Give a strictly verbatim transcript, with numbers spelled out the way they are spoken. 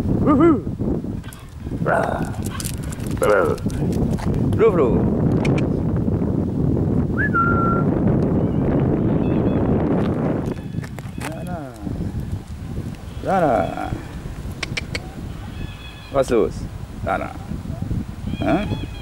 Wuhu. Flo, Flo. Jana. Jana. Was ist los? Jana. Hä?